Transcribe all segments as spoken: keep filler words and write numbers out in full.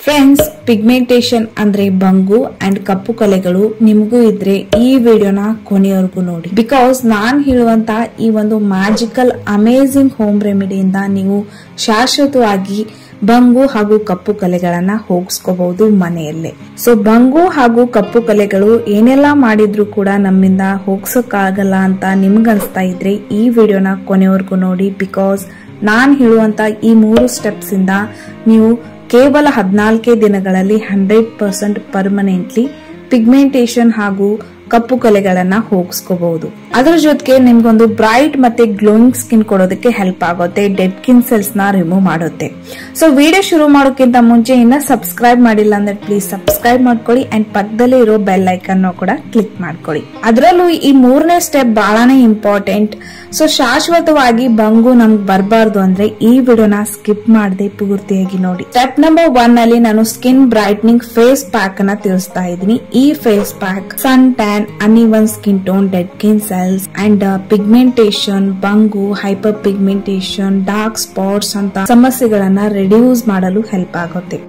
Friends, pigmentation ಅಂದ್ರೆ ಬಂಗು and ಕಪ್ಪು ಕಲೆಗಳು ನಿಮಗೂ ಇದ್ರೆ ಈ ವಿಡಿಯೋನ ಕೊನೆಯವರೆಗೂ ನೋಡಿ. ಬಿಕಾಸ್ ನಾನ್ ಹೇಳುವಂತ ಈ ಒಂದು ಮ್ಯಾಜಿಕಲ್ ಅಮೇಜಿಂಗ್ ಹೋಮ್ ರೆಮಿಡಿಯಿಂದ ನೀವು ಶಾಶ್ವತವಾಗಿ ಬಂಗು ಹಾಗೂ ಕಪ್ಪು ಕಲೆಗಳನ್ನ ಹೋಗಿಸ್ಕೋಬಹುದು ಮನೆಯಲ್ಲೇ. ಸೊ ಬಂಗು ಹಾಗೂ ಕಪ್ಪು ಕಲೆಗಳು ಏನೆಲ್ಲಾ ಮಾಡಿದ್ರು ಕೂಡ ನಮ್ಮಿಂದ ಹೋಗ್ಸೋಕ್ಕಾಗಲ್ಲ ಅಂತ ನಿಮ್ಗನ್ಸ್ತಾ ಇದ್ರೆ ಈ ವಿಡಿಯೋನ ಕೊನೆವರೆಗೂ ನೋಡಿ. ಬಿಕಾಸ್ ನಾನ್ ಹೇಳುವಂತ ಈ ಮೂರು ಸ್ಟೆಪ್ಸ್ ಇಂದ ನೀವು ಕೇವಲ ಹದಿನಾಲ್ಕೇ ದಿನಗಳಲ್ಲಿ ಹಂಡ್ರೆಡ್ ಪರ್ಸೆಂಟ್ ಪರ್ಮನೆಂಟ್ಲಿ ಪಿಗ್ಮೆಂಟೇಶನ್ ಹಾಗೂ ಕಪ್ಪು ಕಲೆಗಳನ್ನ ಹೋಗಿಸ್ಕೋಬಹುದು. ಅದರ ಜೊತೆಗೆ ನಿಮ್ಗೊಂದು ಬ್ರೈಟ್ ಮತ್ತೆ ಗ್ಲೋಯಿಂಗ್ ಸ್ಕಿನ್ ಕೊಡೋದಕ್ಕೆ ಹೆಲ್ಪ್ ಆಗುತ್ತೆ. ಡೆಡ್ ಸ್ಕಿನ್ ಸೆಲ್ಸ್ ನ ರಿಮೂವ್ ಮಾಡುತ್ತೆ. ಸೊ ವಿಡಿಯೋ ಶುರು ಮಾಡೋಕ್ಕಿಂತ ಮುಂಚೆ ಇನ್ನ ಸಬ್ಸ್ಕ್ರೈಬ್ ಮಾಡಿಲ್ಲ ಅಂದ್ರೆ ಪ್ಲೀಸ್ ಸಬ್ಸ್ಕ್ರೈಬ್ ಮಾಡ್ಕೊಳ್ಳಿ ಅಂಡ್ ಪಕ್ಕದಲ್ಲೇ ಇರೋ ಬೆಲ್ ಐಕನ್ ಕೂಡ ಕ್ಲಿಕ್ ಮಾಡ್ಕೊಳ್ಳಿ. ಅದರಲ್ಲೂ ಈ ಮೂರನೇ ಸ್ಟೆಪ್ ಬಹಳನೇ ಇಂಪಾರ್ಟೆಂಟ್. ಸೊ ಶಾಶ್ವತವಾಗಿ ಬಂಗು ನಮ್ಗೆ ಬರಬಾರ್ದು ಅಂದ್ರೆ ಈ ವಿಡಿಯೋನ ಸ್ಕಿಪ್ ಮಾಡದೆ ಪೂರ್ತಿಯಾಗಿ ನೋಡಿ. ಸ್ಟೆಪ್ ನಂಬರ್ ಒನ್ ಅಲ್ಲಿ ನಾನು ಸ್ಕಿನ್ ಬ್ರೈಟ್ನಿಂಗ್ ಫೇಸ್ ಪ್ಯಾಕ್ ಅನ್ನ ತಿಳಿಸ್ತಾ ಇದ್ದೀನಿ. ಈ face pack sun tan, uneven skin tone, dead skin cells and pigmentation, ಬಂಗು, ಹೈಪರ್ ಪಿಗ್ಮೆಂಟೇಶನ್, ಡಾರ್ಕ್ ಸ್ಪಾಟ್ಸ್ ಅಂತ ಸಮಸ್ಯೆಗಳನ್ನ ರಿಡ್ಯೂಸ್ ಮಾಡಲು ಹೆಲ್ಪ್ ಆಗುತ್ತೆ.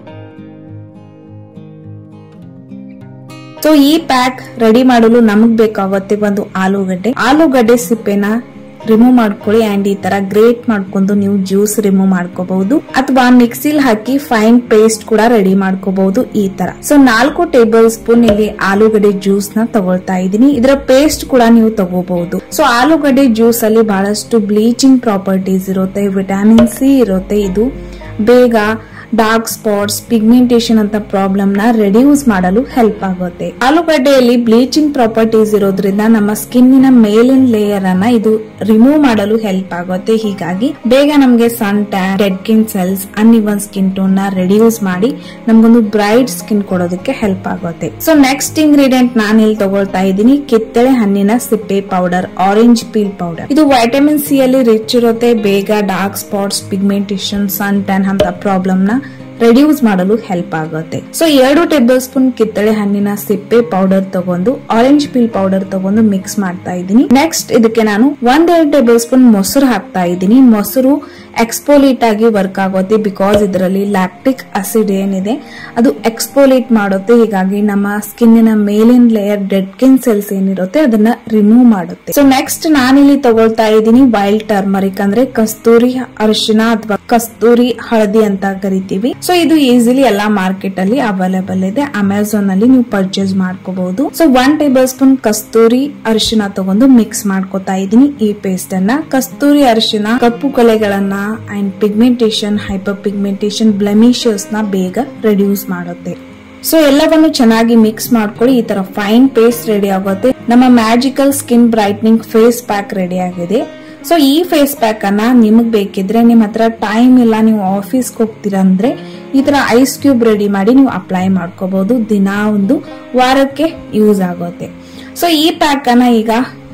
ಸೊ ಈ ಪ್ಯಾಕ್ ರೆಡಿ ಮಾಡಲು ನಮಗ್ ಬೇಕಾಗುತ್ತೆ ಒಂದು ಆಲೂಗಡ್ಡೆ. ಆಲೂಗಡ್ಡೆ ಸಿಪ್ಪೆನ ರಿಮೂವ್ ಮಾಡ್ಕೊಳ್ಳಿ ಅಂಡ್ ಈ ತರ ಗ್ರೇಟ್ ಮಾಡ್ಕೊಂಡು ನೀವು ಜ್ಯೂಸ್ ರಿಮೂವ್ ಮಾಡ್ಕೋಬಹುದು ಅಥವಾ ಮಿಕ್ಸಿಲ್ ಹಾಕಿ ಫೈನ್ ಪೇಸ್ಟ್ ಕೂಡ ರೆಡಿ ಮಾಡ್ಕೋಬಹುದು ಈ ತರ. ಸೊ ನಾಲ್ಕು ಟೇಬಲ್ ಸ್ಪೂನ್ ಇಲ್ಲಿ ಆಲೂಗಡ್ಡೆ ಜ್ಯೂಸ್ ನ ತಗೊಳ್ತಾ ಇದೀನಿ. ಇದರ ಪೇಸ್ಟ್ ಕೂಡ ನೀವು ತಗೋಬಹುದು. ಸೊ ಆಲೂಗಡ್ಡೆ ಜ್ಯೂಸ್ ಅಲ್ಲಿ ಬಹಳಷ್ಟು ಬ್ಲೀಚಿಂಗ್ ಪ್ರಾಪರ್ಟೀಸ್ ಇರುತ್ತೆ, ವಿಟಮಿನ್ ಸಿ ಇರುತ್ತೆ. ಇದು ಬೇಗ ಡಾರ್ಕ್ ಸ್ಪಾಟ್ಸ್, ಪಿಗ್ಮೆಂಟೇಶನ್ ಅಂತ ಪ್ರಾಬ್ಲಮ್ ನ ರೆಡ್ಯೂಸ್ ಮಾಡಲು ಹೆಲ್ಪ್ ಆಗುತ್ತೆ. ಆಲೂಗಡ್ಡೆಯಲ್ಲಿ ಬ್ಲೀಚಿಂಗ್ ಪ್ರಾಪರ್ಟೀಸ್ ಇರೋದ್ರಿಂದ ನಮ್ಮ ಸ್ಕಿನ್ನಿನ ಮೇಲಿನ ಲೇಯರ್ ಅನ್ನ ಇದು ರಿಮೂವ್ ಮಾಡಲು ಹೆಲ್ಪ್ ಆಗುತ್ತೆ. ಹೀಗಾಗಿ ಬೇಗ ನಮಗೆ sun tan, dead skin cells, uneven skin tone ನ ರೆಡ್ಯೂಸ್ ಮಾಡಿ ನಮ್ಗೊಂದು ಬ್ರೈಟ್ ಸ್ಕಿನ್ ಕೊಡೋದಕ್ಕೆ ಹೆಲ್ಪ್ ಆಗುತ್ತೆ. ಸೊ ನೆಕ್ಸ್ಟ್ ಇಂಗ್ರೀಡಿಯೆಂಟ್ ನಾನು ಇಲ್ಲಿ ತಗೊಳ್ತಾ ಇದ್ದೀನಿ ಕಿತ್ತಳೆ ಹಣ್ಣಿನ ಸಿಪ್ಪೆ ಪೌಡರ್, ಆರೆಂಜ್ ಪೀಲ್ ಪೌಡರ್. ಇದು ವೈಟಮಿನ್ ಸಿ ಅಲ್ಲಿ ರಿಚ್ ಇರುತ್ತೆ. ಬೇಗ dark spots, pigmentation, sun tan ಅಂತ ಪ್ರಾಬ್ಲಮ್ ನ ರೆಡ್ಯೂಸ್ ಮಾಡಲು ಹೆಲ್ಪ್ ಆಗುತ್ತೆ. ಸೊ ಎರಡು ಟೇಬಲ್ ಸ್ಪೂನ್ ಕಿತ್ತಳೆ ಹಣ್ಣಿನ ಸಿಪ್ಪೆ ಪೌಡರ್ ತಗೊಂಡು ಆರೆಂಜ್ ಪೀಲ್ ಪೌಡರ್ ತಗೊಂಡು ಮಿಕ್ಸ್ ಮಾಡ್ತಾ ಇದ್ದೀನಿ. ನೆಕ್ಸ್ಟ್ ಇದಕ್ಕೆ ನಾನು ಒಂದೆರಡು ಟೇಬಲ್ ಸ್ಪೂನ್ ಮೊಸರು ಹಾಕ್ತಾ ಇದ್ದೀನಿ. ಮೊಸರು ಎಕ್ಸ್ಪೋಲೇಟ್ ಆಗಿ ವರ್ಕ್ ಆಗುತ್ತೆ. ಬಿಕಾಸ್ ಇದರಲ್ಲಿ ಲ್ಯಾಕ್ಟಿಕ್ ಆಸಿಡ್ ಏನಿದೆ ಅದು ಎಕ್ಸ್ಪೋಲೇಟ್ ಮಾಡುತ್ತೆ. ಹೀಗಾಗಿ ನಮ್ಮ ಸ್ಕಿನ್ನಿನ ಮೇಲಿನ ಲೇಯರ್ ಡೆಡ್ ಸ್ಕಿನ್ ಸೆಲ್ಸ್ ಏನಿರುತ್ತೆ ಅದನ್ನ ರಿಮೂವ್ ಮಾಡುತ್ತೆ. ಸೊ ನೆಕ್ಸ್ಟ್ ನಾನಿಲ್ಲಿ ತಗೊಳ್ತಾ ಇದ್ದೀನಿ ವೈಲ್ಡ್ ಟರ್ಮರಿಕ್ ಅಂದ್ರೆ ಕಸ್ತೂರಿ ಅರಿಶಿನ ಅಥವಾ ಕಸ್ತೂರಿ ಹಳದಿ ಅಂತ ಕರಿತೀವಿ. ಸೊ ಇದು ಈಸಿಲಿ ಎಲ್ಲಾ ಮಾರ್ಕೆಟ್ ಅಲ್ಲಿ ಅವೈಲೇಬಲ್ ಇದೆ. ಅಮೆಝಾನ್ ಅಲ್ಲಿ ನೀವು ಪರ್ಚೇಸ್ ಮಾಡ್ಕೋಬಹುದು. ಸೊ ಒನ್ ಟೇಬಲ್ ಸ್ಪೂನ್ ಕಸ್ತೂರಿ ಅರಿಶಿನ ತಗೊಂಡು ಮಿಕ್ಸ್ ಮಾಡ್ಕೋತಾ ಇದ್ದೀನಿ ಈ ಪೇಸ್ಟ್ ಅನ್ನ. ಕಸ್ತೂರಿ ಅರಿಶಿನ ಕಪ್ಪು ಕಲೆಗಳನ್ನ and pigmentation, hyper pigmentation, blemishes ನ ಬೇಗ ರೆಡ್ಯೂಸ್ ಮಾಡುತ್ತೆ. ಸೊ ಎಲ್ಲವನ್ನು ಚೆನ್ನಾಗಿ ಮಿಕ್ಸ್ ಮಾಡ್ಕೊಳ್ಳಿ. ಈ ತರ ಫೈನ್ ಪೇಸ್ಟ್ ರೆಡಿ ಆಗುತ್ತೆ. ನಮ್ಮ magical skin brightening face pack ready ಆಗಿದೆ. ಸೊ ಈ ಫೇಸ್ ಪ್ಯಾಕ್ ಅನ್ನ ನಿಮಗ್ ಬೇಕಿದ್ರೆ, ನಿಮ್ ಹತ್ರ ಟೈಮ್ ಇಲ್ಲ, ನೀವು ಆಫೀಸ್ಗೆ ಹೋಗ್ತೀರಾ ಅಂದ್ರೆ ಈ ತರ ಐಸ್ ಕ್ಯೂಬ್ ರೆಡಿ ಮಾಡಿ ನೀವು ಅಪ್ಲೈ ಮಾಡ್ಕೋಬಹುದು. ದಿನ ಒಂದು ವಾರಕ್ಕೆ ಯೂಸ್ ಆಗುತ್ತೆ. ಸೊ ಈ ಪ್ಯಾಕ್ ಅನ್ನ ಈಗ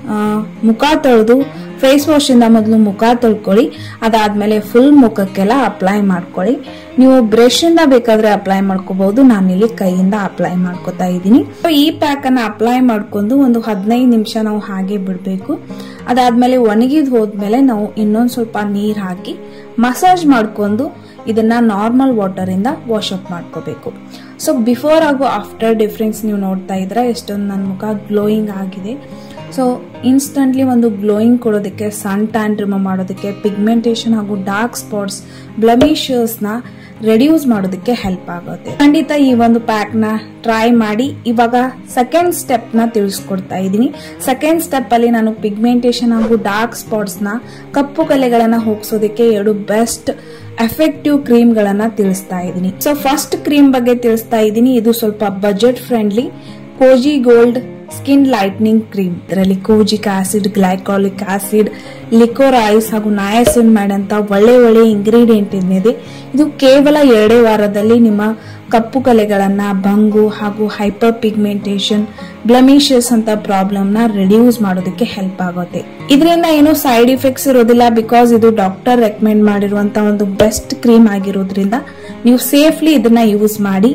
ಮುಖ ತೊಳೆದು ಫೇಸ್ ವಾಶ್ ಇಂದ ಮೊದಲು ಮುಖ ತೊಳ್ಕೊಳ್ಳಿ. ಅದಾದ್ಮೇಲೆ ಫುಲ್ ಮುಖಕ್ಕೆಲ್ಲ ಅಪ್ಲೈ ಮಾಡ್ಕೊಳ್ಳಿ. ನೀವು ಬ್ರಷ್ ಇಂದ ಬೇಕಾದ್ರೆ ಅಪ್ಲೈ ಮಾಡ್ಕೋಬಹುದು. ನಾನಿಲ್ಲಿ ಕೈಯಿಂದ ಅಪ್ಲೈ ಮಾಡ್ಕೋತಾ ಇದ್ದೀನಿ. ಈ ಪ್ಯಾಕ್ ಅನ್ನ ಅಪ್ಲೈ ಮಾಡ್ಕೊಂಡು ಒಂದು ಹದಿನೈದು ನಿಮಿಷ ನಾವು ಹಾಗೆ ಬಿಡ್ಬೇಕು. ಅದಾದ್ಮೇಲೆ ಒಣಗಿದ್ ಹೋದ್ಮೇಲೆ ನಾವು ಇನ್ನೊಂದ್ ಸ್ವಲ್ಪ ನೀರ್ ಹಾಕಿ ಮಸಾಜ್ ಮಾಡ್ಕೊಂಡು ಇದನ್ನ ನಾರ್ಮಲ್ ವಾಟರ್ ಇಂದ ವಾಶ್ ಅಪ್ ಮಾಡ್ಕೋಬೇಕು. ಸೊ ಬಿಫೋರ್ ಹಾಗೂ ಆಫ್ಟರ್ ಡಿಫ್ರೆನ್ಸ್ ನೀವು ನೋಡ್ತಾ ಇದ್ರೆ ಎಷ್ಟೊಂದು ನನ್ನ ಮುಖ ಗ್ಲೋಯಿಂಗ್ ಆಗಿದೆ. ಸೊ ಇನ್ಸ್ಟಂಟ್ಲಿ ಒಂದು ಗ್ಲೋಯಿಂಗ್ ಕೊಡೋದಕ್ಕೆ, ಸನ್ ಟ್ಯಾನ್ ರಿಮೂವ್ ಮಾಡೋದಕ್ಕೆ, ಪಿಗ್ಮೆಂಟೇಶನ್ ಹಾಗೂ ಡಾರ್ಕ್ ಸ್ಪಾಟ್ಸ್, ಬ್ಲೆಮಿಷಸ್ ನ ರೆಡ್ಯೂಸ್ ಮಾಡೋದಕ್ಕೆ ಹೆಲ್ಪ್ ಆಗುತ್ತೆ. ಖಂಡಿತ ಈ ಒಂದು ಪ್ಯಾಕ್ ನ ಟ್ರೈ ಮಾಡಿ. ಇವಾಗ ಸೆಕೆಂಡ್ ಸ್ಟೆಪ್ ನ ತಿಳಿಸ್ಕೊಡ್ತಾ ಇದ್ದೀನಿ. ಸೆಕೆಂಡ್ ಸ್ಟೆಪ್ ಅಲ್ಲಿ ನಾನು ಪಿಗ್ಮೆಂಟೇಶನ್ ಹಾಗೂ ಡಾರ್ಕ್ ಸ್ಪಾಟ್ಸ್ ನ ಕಪ್ಪು ಕಲೆಗಳನ್ನ ಹೋಗಿಸೋದಕ್ಕೆ ಎರಡು ಬೆಸ್ಟ್ ಎಫೆಕ್ಟಿವ್ ಕ್ರೀಮ್ ಗಳನ್ನ ತಿಳಿಸ್ತಾ ಇದ್ದೀನಿ. ಸೊ ಫಸ್ಟ್ ಕ್ರೀಮ್ ಬಗ್ಗೆ ತಿಳಿಸ್ತಾ ಇದ್ದೀನಿ. ಇದು ಸ್ವಲ್ಪ budget friendly Kozi gold skin lightening cream. ಇದರಲ್ಲಿ kojic acid, glycolic acid, licorice ಹಾಗೂ ನಯಾಸಿನಮೈಡ್ ಅಂತ ಒಳ್ಳೆ ಒಳ್ಳೆ ಇಂಗ್ರೀಡಿಯೆಂಟ್ ಇದೆ. ಇದು ಕೇವಲ ಎರಡೇ ವಾರದಲ್ಲಿ ನಿಮ್ಮ ಕಪ್ಪು ಕಲೆಗಳನ್ನ, ಬಂಗು ಹಾಗೂ ಹೈಪರ್ ಪಿಗ್ಮೆಂಟೇಶನ್, ಬ್ಲೆಮಿಷಸ್ ಅಂತ ಪ್ರಾಬ್ಲಮ್ ನ ರಿಡ್ಯೂಸ್ ಮಾಡೋದಕ್ಕೆ ಹೆಲ್ಪ್ ಆಗುತ್ತೆ. ಇದರಿಂದ ಏನು ಸೈಡ್ ಇಫೆಕ್ಟ್ಸ್ ಇರೋದಿಲ್ಲ. ಬಿಕಾಸ್ ಇದು ಡಾಕ್ಟರ್ ರೆಕಮೆಂಡ್ ಮಾಡಿರುವಂತ ಒಂದು ಬೆಸ್ಟ್ ಕ್ರೀಮ್ ಆಗಿರೋದ್ರಿಂದ ನೀವು ಸೇಫ್ಲಿ ಇದನ್ನ ಯೂಸ್ ಮಾಡಿ.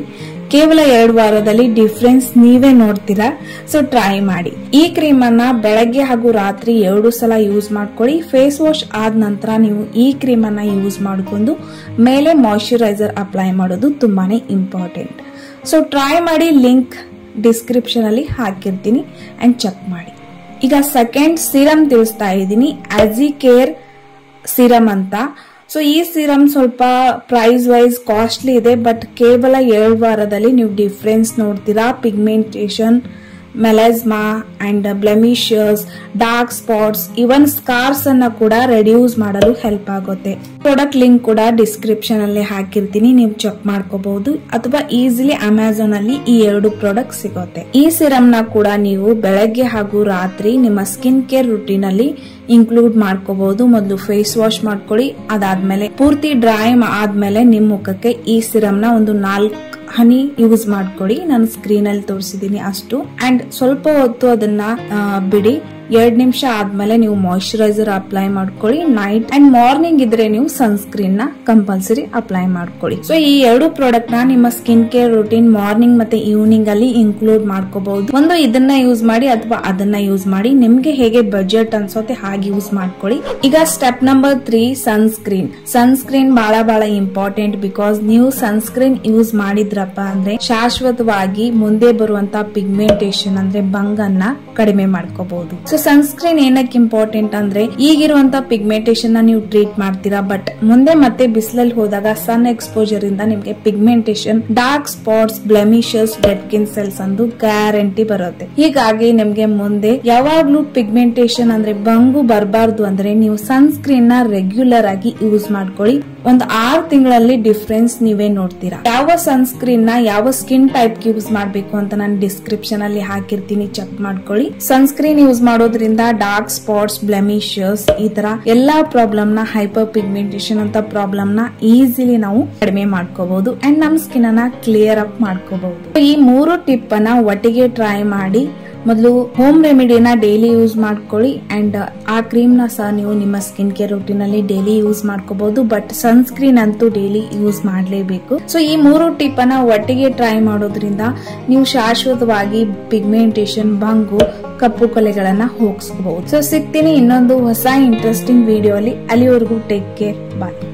ಕೇವಲ ಎರಡು ವಾರದಲ್ಲಿ ಡಿಫ್ರೆನ್ಸ್ ನೀವೇ ನೋಡ್ತೀರಾ. ಸೊ ಟ್ರೈ ಮಾಡಿ. ಈ ಕ್ರೀಮ್ ಅನ್ನ ಬೆಳಗ್ಗೆ ಹಾಗೂ ರಾತ್ರಿ ಎರಡು ಸಲ ಯೂಸ್ ಮಾಡ್ಕೊಳ್ಳಿ. ಫೇಸ್ ವಾಶ್ ಆದ ನಂತರ ನೀವು ಈ ಕ್ರೀಮ್ ಅನ್ನ ಯೂಸ್ ಮಾಡ್ಕೊಂಡು ಮೇಲೆ ಮಾಯಿಶ್ಚರೈಸರ್ ಅಪ್ಲೈ ಮಾಡೋದು ತುಂಬಾನೇ ಇಂಪಾರ್ಟೆಂಟ್. ಸೊ ಟ್ರೈ ಮಾಡಿ. ಲಿಂಕ್ ಡಿಸ್ಕ್ರಿಪ್ಷನ್ ಅಲ್ಲಿ ಹಾಕಿರ್ತೀನಿ ಅಂಡ್ ಚೆಕ್ ಮಾಡಿ. ಈಗ ಸೆಕೆಂಡ್ ಸಿರಮ್ ತಿಳಿಸ್ತಾ ಇದ್ದೀನಿ, ಆಜಿ ಕೇರ್ ಸಿರಮ್ ಅಂತ. ಸೊ ಈ ಸಿರಮ್ ಸ್ವಲ್ಪ ಪ್ರೈಸ್ ವೈಸ್ ಕಾಸ್ಟ್ಲಿ ಇದೆ, ಬಟ್ ಕೇವಲ ಎರಡು ವಾರದಲ್ಲಿ ನೀವು ಡಿಫ್ರೆನ್ಸ್ ನೋಡ್ತೀರಾ. Pigmentation, melasma and blemishes, dark spots, even scars ಅನ್ನ ಕೂಡ ರೆಡ್ಯೂಸ್ ಮಾಡಲು ಹೆಲ್ಪ್ ಆಗುತ್ತೆ. ಪ್ರಾಡಕ್ಟ್ ಲಿಂಕ್ ಕೂಡ ಡಿಸ್ಕ್ರಿಪ್ಷನ್ ಅಲ್ಲಿ ಹಾಕಿರ್ತೀನಿ, ನೀವು ಚೆಕ್ ಮಾಡ್ಕೋಬಹುದು, ಅಥವಾ ಈಸಿಲಿ ಅಮೆಝಾನ್ ಅಲ್ಲಿ ಈ ಎರಡು ಪ್ರಾಡಕ್ಟ್ ಸಿಗುತ್ತೆ. ಈ ಸಿರಮ್ ನ ಕೂಡ ನೀವು ಬೆಳಗ್ಗೆ ಹಾಗೂ ರಾತ್ರಿ ನಿಮ್ಮ ಸ್ಕಿನ್ ಕೇರ್ ರುಟೀನ್ ಅಲ್ಲಿ ಇನ್ಕ್ಲೂಡ್ ಮಾಡ್ಕೋಬಹುದು. ಮೊದಲು ಫೇಸ್ ವಾಶ್ ಮಾಡ್ಕೊಳ್ಳಿ, ಅದಾದ್ಮೇಲೆ ಪೂರ್ತಿ ಡ್ರೈ ಆದ್ಮೇಲೆ ನಿಮ್ ಮುಖಕ್ಕೆ ಈ ಸಿರಮ್ ನ ಒಂದು ನಾಲ್ಕು ಹನಿ ಯೂಸ್ ಮಾಡ್ಕೊಳ್ಳಿ. ನಾನು ಸ್ಕ್ರೀನ್ ಅಲ್ಲಿ ತೋರಿಸಿದೀನಿ ಅಷ್ಟು. ಅಂಡ್ ಸ್ವಲ್ಪ ಹೊತ್ತು ಅದನ್ನ ಬಿಡಿ. ಎರಡ್ ನಿಮಿಷ ಆದ್ಮೇಲೆ ನೀವು ಮಾಯಿಶ್ಚರೈಸರ್ ಅಪ್ಲೈ ಮಾಡ್ಕೊಳ್ಳಿ. ನೈಟ್ ಅಂಡ್ ಮಾರ್ನಿಂಗ್ ಇದ್ರೆ ನೀವು ಸನ್ಸ್ಕ್ರೀನ್ ನ ಕಂಪಲ್ಸರಿ ಅಪ್ಲೈ ಮಾಡ್ಕೊಳ್ಳಿ. ಸೊ ಈ ಎರಡು ಪ್ರಾಡಕ್ಟ್ ನ ನಿಮ್ಮ ಸ್ಕಿನ್ ಕೇರ್ ರೂಟೀನ್ ಮಾರ್ನಿಂಗ್ ಮತ್ತೆ ಈವ್ನಿಂಗ್ ಅಲ್ಲಿ ಇನ್ಕ್ಲೂಡ್ ಮಾಡ್ಕೋಬಹುದು. ಒಂದು ಇದನ್ನ ಯೂಸ್ ಮಾಡಿ ಅಥವಾ ಅದನ್ನ ಯೂಸ್ ಮಾಡಿ, ನಿಮ್ಗೆ ಹೇಗೆ ಬಜೆಟ್ ಅನ್ಸೋತೆ ಹಾಗೆ ಯೂಸ್ ಮಾಡ್ಕೊಳ್ಳಿ. ಈಗ step number three, sunscreen. Sunscreen ಬಹಳ ಬಹಳ ಇಂಪಾರ್ಟೆಂಟ್. ಬಿಕಾಸ್ ನೀವು ಸನ್ಸ್ಕ್ರೀನ್ ಯೂಸ್ ಮಾಡಿದ್ರಪ್ಪ ಅಂದ್ರೆ ಶಾಶ್ವತವಾಗಿ ಮುಂದೆ ಬರುವಂತ ಪಿಗ್ಮೆಂಟೇಷನ್ ಅಂದ್ರೆ ಬಂಗನ್ನ ಕಡಿಮೆ ಮಾಡ್ಕೋಬಹುದು. ಸೊ ಸನ್ಸ್ಕ್ರೀನ್ ಏನಕ್ಕೆ ಇಂಪಾರ್ಟೆಂಟ್ ಅಂದ್ರೆ ಈಗಿರುವಂತ ಪಿಗ್ಮೆಂಟೇಷನ್ ನ ನೀವು ಟ್ರೀಟ್ ಮಾಡ್ತೀರಾ, ಬಟ್ ಮುಂದೆ ಮತ್ತೆ ಬಿಸಿಲಲ್ಲಿ ಹೋದಾಗ ಸನ್ ಎಕ್ಸ್ಪೋಜರ್ ಇಂದ ನಿಮ್ಗೆ pigmentation, dark spots, blemishes, dead skin cells ಅಂದು ಗ್ಯಾರಂಟಿ ಬರುತ್ತೆ. ಹೀಗಾಗಿ ನಿಮ್ಗೆ ಮುಂದೆ ಯಾವಾಗ್ಲೂ ಪಿಗ್ಮೆಂಟೇಷನ್ ಅಂದ್ರೆ ಬಂಗು ಬರಬಾರ್ದು ಅಂದ್ರೆ ನೀವು ಸನ್ಸ್ಕ್ರೀನ್ ನ ರೆಗ್ಯುಲರ್ ಆಗಿ ಯೂಸ್ ಮಾಡ್ಕೊಳ್ಳಿ. ಒಂದು ಆರು ತಿಂಗಳಲ್ಲಿ ಡಿಫ್ರೆನ್ಸ್ ನೀವೇ ನೋಡ್ತೀರಾ. ಯಾವ ಸನ್ಸ್ಕ್ರೀನ್ ನ ಯಾವ ಸ್ಕಿನ್ ಟೈಪ್ ಯೂಸ್ ಮಾಡ್ಬೇಕು ಅಂತ ನಾನು ಡಿಸ್ಕ್ರಿಪ್ಷನ್ ಅಲ್ಲಿ ಹಾಕಿರ್ತೀನಿ, ಚೆಕ್ ಮಾಡ್ಕೊಳ್ಳಿ. ಸನ್ಸ್ಕ್ರೀನ್ ಯೂಸ್ ಮಾಡೋದ್ರಿಂದ ಡಾರ್ಕ್ ಸ್ಪಾಟ್ಸ್, ಬ್ಲೆಮಿಷಸ್, ಈ ತರ ಎಲ್ಲಾ ಪ್ರಾಬ್ಲಮ್ ನ, ಹೈಪರ್ ಪಿಗ್ಮೆಂಟೇಷನ್ ಅಂತ ಪ್ರಾಬ್ಲಮ್ ನ ಈಸಿಲಿ ನಾವು ಕಡಿಮೆ ಮಾಡ್ಕೋಬಹುದು ಅಂಡ್ ನಮ್ ಸ್ಕಿನ್ ಅನ್ನ ಕ್ಲಿಯರ್ ಅಪ್ ಮಾಡ್ಕೋಬಹುದು. ಈ ಮೂರು ಟಿಪ್ ಅನ್ನ ಒಟ್ಟಿಗೆ ಟ್ರೈ ಮಾಡಿ. ಮೊದಲು ಹೋಮ್ ರೆಮಿಡಿನ ಡೈಲಿ ಯೂಸ್ ಮಾಡ್ಕೊಳ್ಳಿ ಅಂಡ್ ಆ ಕ್ರೀಮ್ ನ ಸಹ ನೀವು ನಿಮ್ಮ ಸ್ಕಿನ್ ಕೇರ್ ರೂಟೀನ್ ಅಲ್ಲಿ ಡೈಲಿ ಯೂಸ್ ಮಾಡ್ಕೋಬಹುದು, ಬಟ್ ಸನ್ಸ್ಕ್ರೀನ್ ಅಂತೂ ಡೈಲಿ ಯೂಸ್ ಮಾಡಲೇಬೇಕು. ಸೊ ಈ ಮೂರು ಟಿಪ್ ಅನ್ನ ಒಟ್ಟಿಗೆ ಟ್ರೈ ಮಾಡೋದ್ರಿಂದ ನೀವು ಶಾಶ್ವತವಾಗಿ ಪಿಗ್ಮೆಂಟೇಷನ್, ಬಂಗು, ಕಪ್ಪು ಕಲೆಗಳನ್ನ ಹೋಗಿಸಬಹುದು. ಸೊ ಸಿಗ್ತೀನಿ ಇನ್ನೊಂದು ಹೊಸ ಇಂಟ್ರೆಸ್ಟಿಂಗ್ ವಿಡಿಯೋ ಅಲ್ಲಿ. ಅಲ್ಲಿವರೆಗೂ ಟೇಕ್ ಕೇರ್, ಬಾಯ್.